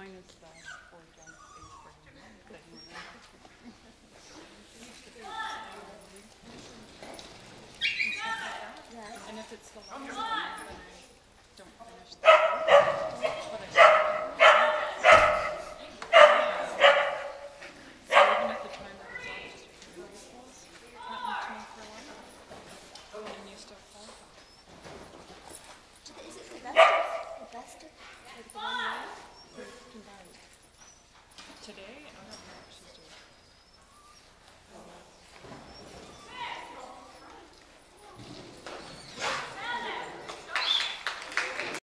Mine is the four jump age brain thing. Yes. And if it's the last one, then